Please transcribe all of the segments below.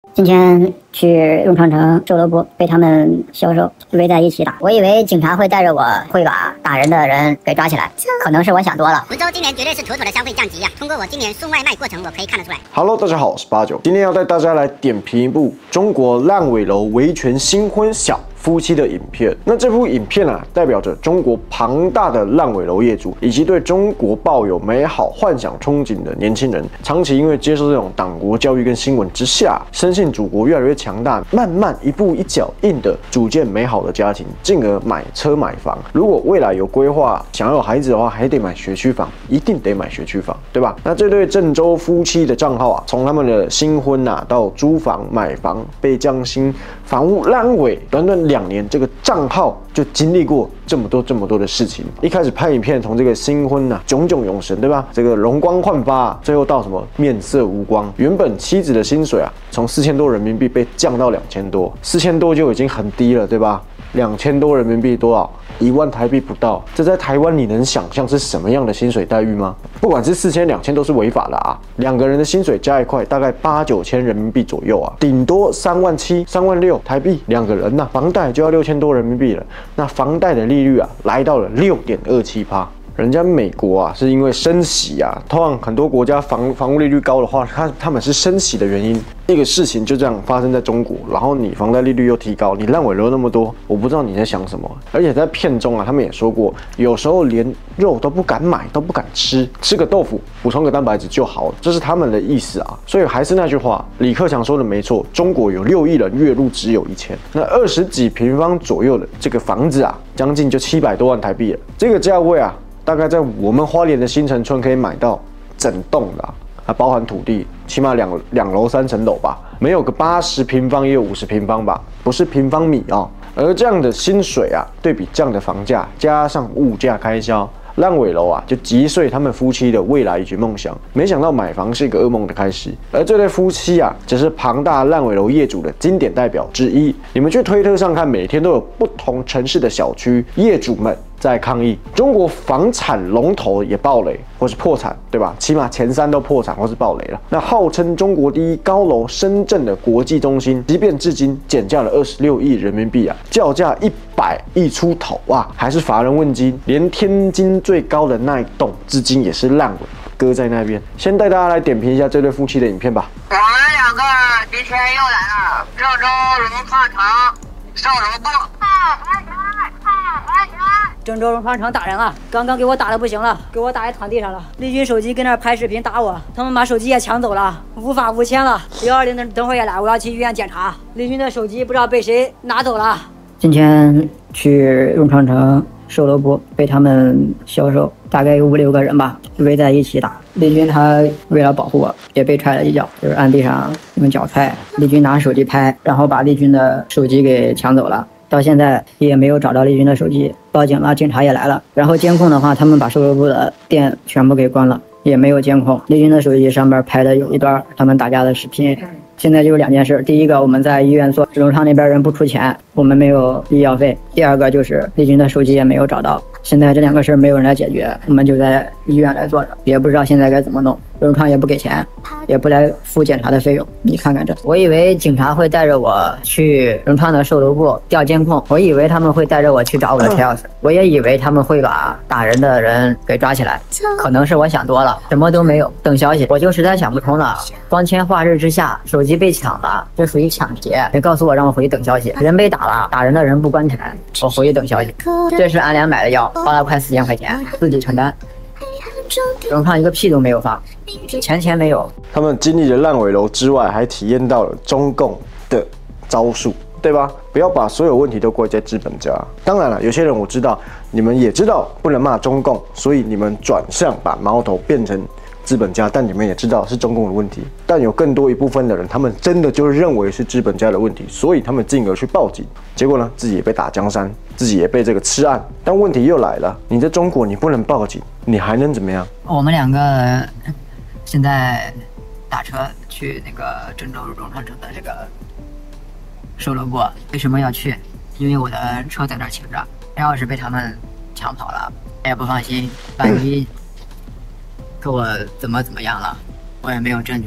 今天去永昌城售楼部，被他们销售围在一起打。我以为警察会带着我，会把打人的人给抓起来，可能是我想多了。 福州今年绝对是妥妥的消费降级呀！通过我今年送外卖过程，我可以看得出来。 Hello， 大家好，我是89，今天要带大家来点评一部中国烂尾楼维权新婚小夫妻的影片。那这部影片啊，代表着中国庞大的烂尾楼业主，以及对中国抱有美好幻想憧憬的年轻人，长期因为接受这种党国教育跟新闻之下，深信祖国越来越强大，慢慢一步一脚印的组建美好的家庭，进而买车买房。如果未来有规划，想要有孩子的话，还得买学区房，一定得买学区房，对吧？那这对郑州夫妻的账号啊，从他们的新婚啊到租房、买房、被降薪、房屋烂尾，短短2年，这个账号就经历过这么多的事情。一开始拍影片，从这个新婚啊炯炯有神，对吧？这个容光焕发，最后到什么面色无光。原本妻子的薪水啊，从4000多人民币被降到2000多，4000多就已经很低了，对吧？2000多人民币多少？1万台币不到。这在台湾你能想象是什么样的薪水待遇吗？不管是4000、2000都是违法的啊。2个人的薪水加一块，大概8、9千人民币左右啊，顶多3万7、3万6台币2个人呐，房贷就要6000多人民币了。那房贷的利率啊，来到了6.27%。人家美国啊，是因为升息啊，通常很多国家房屋利率高的话，他们是升息的原因。这个事情就这样发生在中国，然后你房贷利率又提高，你烂尾楼那么多，我不知道你在想什么。而且在片中啊，他们也说过，有时候连肉都不敢买，都不敢吃，吃个豆腐补充个蛋白质就好了，这是他们的意思啊。所以还是那句话，李克强说的没错，中国有6亿人，月入只有1000，那20几平方左右的这个房子啊，将近就700多万台币了。这个价位啊，大概在我们花莲的新城村可以买到整栋的啊，包含土地，起码2楼3层楼吧，没有个80平方也有50平方吧，不是平方米啊。而这样的薪水啊，对比这样的房价，加上物价开销，烂尾楼啊，就击碎他们夫妻的未来以及梦想。没想到买房是一个噩梦的开始，而这对夫妻啊，只是庞大烂尾楼业主的经典代表之一。你们去推特上看，每天都有不同城市的小区业主们在抗议，中国房产龙头也爆雷或是破产，对吧？起码前3都破产或是爆雷了。那号称中国第一高楼深圳的国际中心，即便至今减价了26亿人民币啊，叫价100亿出头啊，还是乏人问津。连天津最高的那一栋，至今也是烂尾，搁在那边。先带大家来点评一下这对夫妻的影片吧。 我们2个今天又来了郑州融化城售楼部。 郑州融化城打人了，刚刚给我打的不行了，给我打在躺地上了。丽君手机跟那儿拍视频打我，他们把手机也抢走了，无法无天了。120等会儿也来，我要去医院检查。丽君的手机不知道被谁拿走了。 今天去永昌城售楼部，被他们销售，大概有5、6个人吧，围在一起打。丽君她为了保护我，也被踹了一脚，就是按地上用脚踹。丽君拿手机拍，然后把丽君的手机给抢走了。到现在也没有找到丽君的手机，报警了，警察也来了。然后监控的话，他们把售楼部的店全部给关了，也没有监控。丽君的手机上面拍的有一段他们打架的视频。现在就2件事，第一个我们在医院做，荣昌那边人不出钱，我们没有医药费；第二个就是丽君的手机也没有找到。现在这2个事没有人来解决，我们就在医院来做着，也不知道现在该怎么弄。荣昌也不给钱，也不来付检查的费用。你看看这，我以为警察会带着我去荣昌的售楼部调监控，我以为他们会带着我去找我的车钥匙，我也以为他们会把打人的人给抓起来，可能是我想多了，什么都没有，等消息。我就实在想不通了，光天化日之下，手机被抢了，这属于抢劫。别告诉我让我回去等消息，人被打了，打人的人不关钱，我回去等消息。这是安良买的药，花了快4000块钱，自己承担。荣昌一个屁都没有放，钱没有。 他们经历了烂尾楼之外，还体验到了中共的招数，对吧？不要把所有问题都怪在资本家。当然了，有些人我知道，你们也知道不能骂中共，所以你们转向把矛头变成资本家，但你们也知道是中共的问题。但有更多一部分的人，他们真的就认为是资本家的问题，所以他们进而去报警。结果呢，自己也被打江山，自己也被这个吃案。但问题又来了，你在中国你不能报警，你还能怎么样？ 我们2个现在打车去那个郑州融昌城的这个售楼部。为什么要去？因为我的车在那儿停着，钥匙被他们抢跑了，我也不放心，万一给我怎么样了，我也没有证据，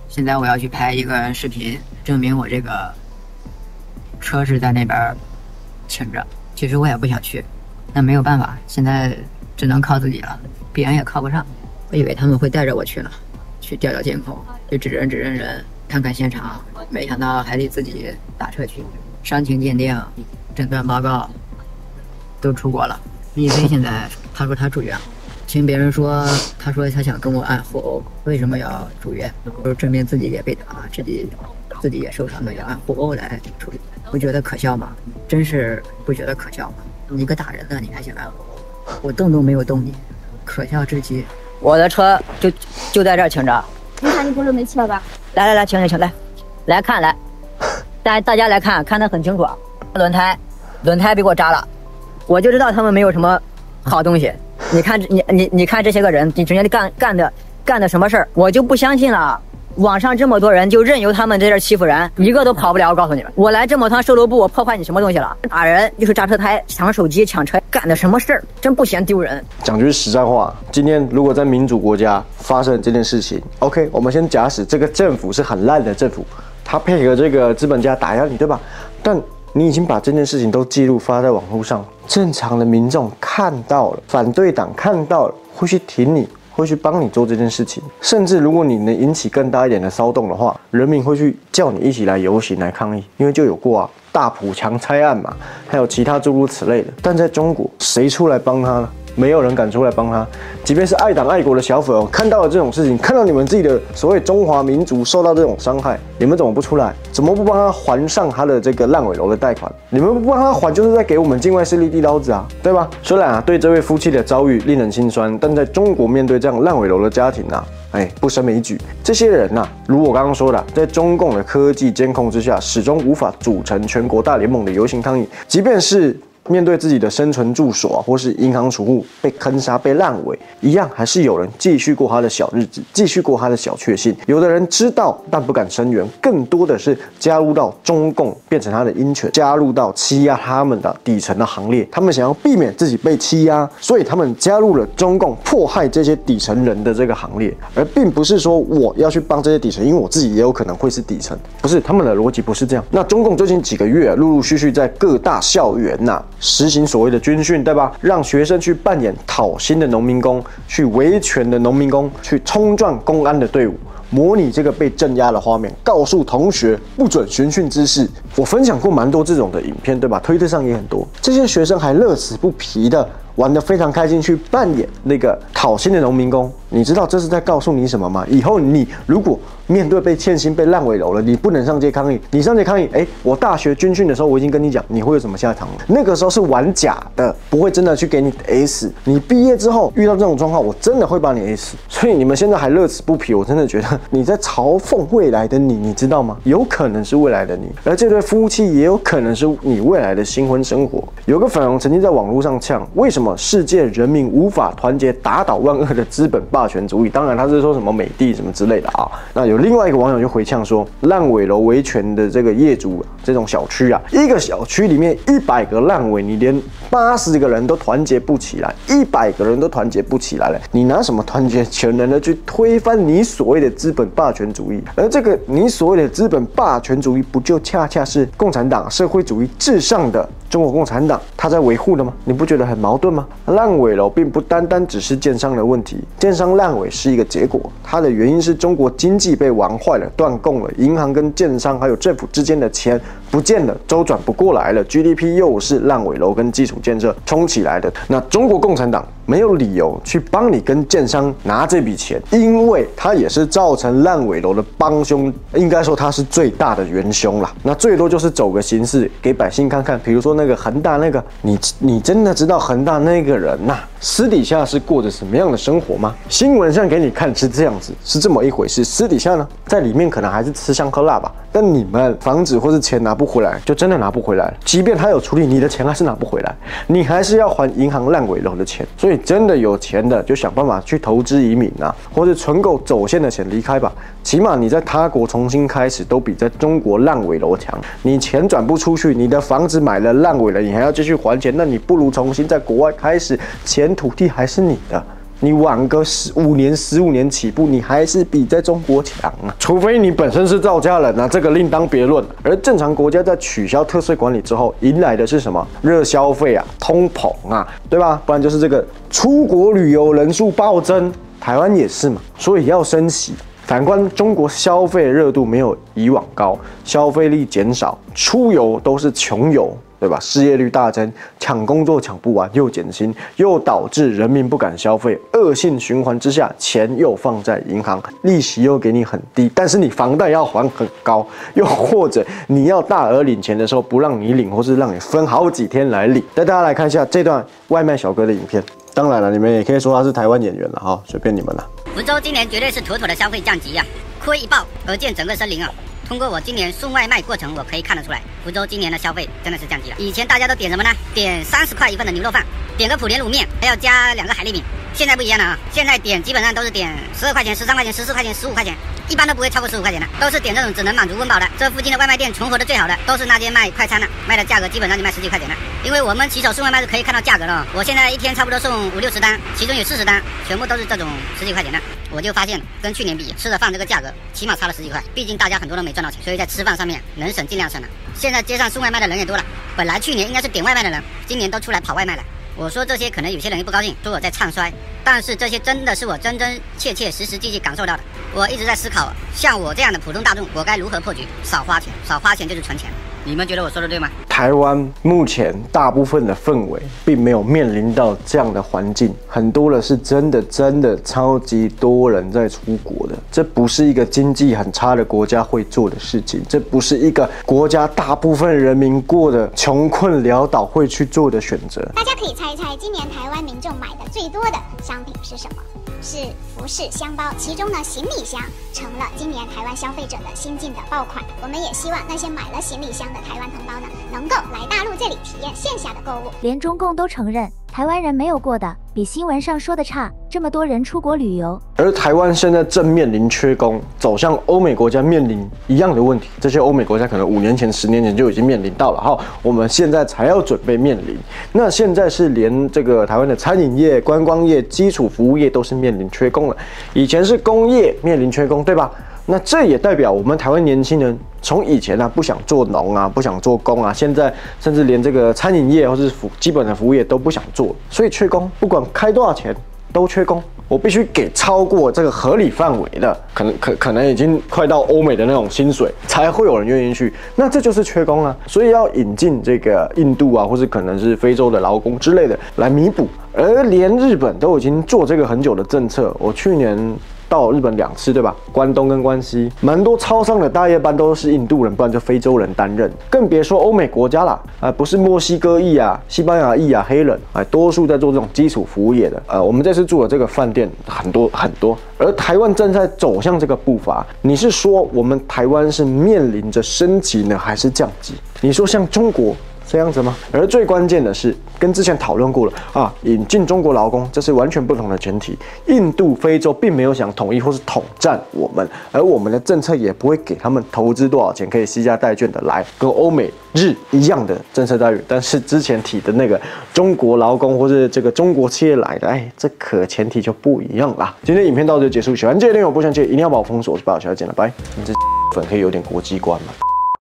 现在我要去拍一个视频，证明我这个车是在那边停着。其实我也不想去，但没有办法，现在只能靠自己了，别人也靠不上。我以为他们会带着我去呢，去调调监控，去指认人，看看现场，没想到还得自己打车去。伤情鉴定、诊断报告都出国了。李飞现在他说他住院了，听别人说，他说他想跟我按互殴，为什么要住院？就是证明自己也被打，自己也受伤了，要按互殴来处理。不觉得可笑吗？真是不觉得可笑吗？你个打人的，你还想按互殴？我动都没有动你，可笑至极。我的车就在这儿停着。 你看你不是没车吧？ 来，请来看来，大家来看得很清楚啊。轮胎被我扎了，我就知道他们没有什么好东西。你看你看这些个人，你整天干的什么事儿，我就不相信了。网上这么多人就任由他们在这欺负人，一个都跑不了。我告诉你们，我来这么趟售楼部，我破坏你什么东西了？打人就是扎车胎、抢手机、抢车，干的什么事儿？真不嫌丢人。 讲句实在话，今天如果在民主国家发生这件事情 ，OK， 我们先假使这个政府是很烂的政府，他配合这个资本家打压你，对吧？但你已经把这件事情都记录发在网络上，正常的民众看到了，反对党看到了，会去挺你。会去帮你做这件事情，甚至如果你能引起更大一点的骚动的话，人民会去叫你一起来游行来抗议，因为就有过啊大埔强拆案嘛，还有其他诸如此类的。但在中国，谁出来帮他呢？没有人敢出来帮他，即便是爱党爱国的小粉红，看到了这种事情，看到你们自己的所谓中华民族受到这种伤害，你们怎么不出来？怎么不帮他还上他的这个烂尾楼的贷款？你们不帮他还，就是在给我们境外势力递刀子啊，对吧？虽然啊，对这位夫妻的遭遇令人心酸，但在中国面对这样烂尾楼的家庭啊，不胜枚举。这些人啊，如我刚刚说的，在中共的科技监控之下，始终无法组成全国大联盟的游行抗议，即便是面对自己的生存住所或是银行储户被坑杀、被烂尾，一样还是有人继续过他的小日子，继续过他的小确幸。有的人知道但不敢声援，更多的是加入到中共，变成他的鹰犬，加入到欺压他们的底层的行列。他们想要避免自己被欺压，所以他们加入了中共迫害这些底层人的这个行列，而并不是说我要去帮这些底层，因为我自己也有可能会是底层。不是，他们的逻辑不是这样。那中共最近几个月陆陆续续在各大校园实行所谓的军训，对吧？让学生去扮演讨薪的农民工，去维权的农民工，去冲撞公安的队伍，模拟这个被镇压的画面，告诉同学不准寻衅滋事。我分享过蛮多这种的影片，对吧？推特上也很多。这些学生还乐此不疲的玩得非常开心，去扮演那个讨薪的农民工。你知道这是在告诉你什么吗？以后你如果面对被欠薪、被烂尾楼了，你不能上街抗议。你上街抗议，我大学军训的时候我已经跟你讲，你会有什么下场了？那个时候是玩假的，不会真的去给你 A 死。你毕业之后遇到这种状况，我真的会把你 A 死。所以你们现在还乐此不疲，我真的觉得你在嘲讽未来的你，你知道吗？有可能是未来的你，而这对夫妻也有可能是你未来的新婚生活。有个粉红曾经在网络上呛，为什么世界人民无法团结打倒万恶的资本霸权主义？当然他是说什么美帝什么之类的啊。那有另外一个网友就回呛说，烂尾楼维权的这个业主这种小区啊，一个小区里面100个烂尾，你连80个人都团结不起来，100个人都团结不起来了，你拿什么团结全人的去推翻你所谓的资本霸权主义？而这个你所谓的资本霸权主义，不就恰恰是共产党社会主义至上的中国共产党他在维护的吗？你不觉得很矛盾吗？烂尾楼并不单单只是建商的问题，建商烂尾是一个结果，它的原因是中国经济被玩坏了、断供了，银行跟建商还有政府之间的钱不见了，周转不过来了 ，GDP 又是烂尾楼跟基础建设冲起来的。那中国共产党没有理由去帮你跟建商拿这笔钱，因为他也是造成烂尾楼的帮凶，应该说他是最大的元凶啦。那最多就是走个形式给百姓看看，比如说那个恒大那个，你真的知道恒大那个人私底下是过着什么样的生活吗？新闻上给你看是这样子，是这么一回事，私底下呢，在里面可能还是吃香喝辣吧。但你们房子或是钱拿不回来，就真的拿不回来了。即便他有处理，你的钱还是拿不回来，你还是要还银行烂尾楼的钱。所以真的有钱的就想办法去投资移民或者存够走线的钱离开吧。起码你在他国重新开始，都比在中国烂尾楼强。你钱转不出去，你的房子买了烂尾了，你还要继续还钱，那你不如重新在国外开始，钱土地还是你的。 你晚个15年、15年起步，你还是比在中国强啊。除非你本身是造家人啊，这个另当别论。而正常国家在取消特税管理之后，迎来的是什么？热消费啊，通膨啊，对吧？不然就是这个出国旅游人数暴增，台湾也是嘛，所以要升息。反观中国消费热度没有以往高，消费力减少，出游都是穷游，对吧？失业率大增，抢工作抢不完，又减薪，又导致人民不敢消费，恶性循环之下，钱又放在银行，利息又给你很低，但是你房贷要还很高，又或者你要大额领钱的时候不让你领，或是让你分好几天来领。带大家来看一下这段外卖小哥的影片。当然了，你们也可以说他是台湾演员了哈，随便你们了。 福州今年绝对是妥妥的消费降级啊，亏一爆而见整个森林啊。通过我今年送外卖过程，我可以看得出来，福州今年的消费真的是降级了。以前大家都点什么呢？点30块一份的牛肉饭，点个莆田卤面，还要加2个海蛎饼。现在不一样了啊，现在点基本上都是点12块钱、13块钱、14块钱、15块钱，一般都不会超过15块钱的，都是点这种只能满足温饱的。这附近的外卖店存活的最好的，都是那些卖快餐的，卖的价格基本上就卖10几块钱的。因为我们骑手送外卖是可以看到价格的哦，我现在一天差不多送50、60单，其中有40单全部都是这种10几块钱的。我就发现跟去年比，吃的饭这个价格起码差了10几块，毕竟大家很多都没赚到钱，所以在吃饭上面能省尽量省了。现在街上送外卖的人也多了，本来去年应该是点外卖的人，今年都出来跑外卖了。我说这些可能有些人也不高兴，说我在唱衰，但是这些真的是我真真切切实实际感受到的。我一直在思考，像我这样的普通大众，我该如何破局？少花钱，少花钱就是存钱。你们觉得我说的对吗？ 台湾目前大部分的氛围并没有面临到这样的环境，很多的是真的超级多人在出国的，这不是一个经济很差的国家会做的事情，这不是一个国家大部分人民过的穷困潦倒会去做的选择。 大家可以猜一猜，今年台湾民众买的最多的商品是什么？是服饰箱包，其中呢，行李箱成了今年台湾消费者的新进的爆款。我们也希望那些买了行李箱的台湾同胞呢，能够来大陆这里体验线下的购物。 连中共都承认，台湾人没有过的比新闻上说的差。这么多人出国旅游， 而台湾现在正面临缺工，走向欧美国家面临一样的问题。这些欧美国家可能5年前、10年前就已经面临到了哈，我们现在才要准备面临。那现在是连这个台湾的餐饮业、观光业、基础服务业都是面临缺工了。以前是工业面临缺工，对吧？那这也代表我们台湾年轻人从以前不想做农啊，不想做工啊，现在甚至连这个餐饮业或是基本的服务业都不想做，所以缺工，不管开多少钱都缺工。我必须给超过这个合理范围的，可能已经快到欧美的那种薪水，才会有人愿意去。那这就是缺工啊，所以要引进这个印度啊，或是可能是非洲的劳工之类的来弥补。而连日本都已经做这个很久的政策，我去年到日本2次，对吧？关东跟关西，蛮多超商的大夜班都是印度人，不然就非洲人担任，更别说欧美国家啦，不是墨西哥裔啊、西班牙裔啊、黑人，多数在做这种基础服务业的。我们这次住的这个饭店很多，而台湾正在走向这个步伐。你是说我们台湾是面临着升级呢，还是降级？你说像中国这样子吗？而最关键的是，跟之前讨论过了啊，引进中国劳工，这是完全不同的前提。印度、非洲并没有想统一或是统战我们，而我们的政策也不会给他们投资多少钱可以惜家带眷的来，跟欧美日一样的政策待遇。但是之前提的那个中国劳工或是这个中国企业来的，这可前提就不一样啦。今天影片到这就结束，喜欢这些内容不想记得一定要把我封锁，我是8号小姐，见了，拜。你这粉可以有点国际观吗？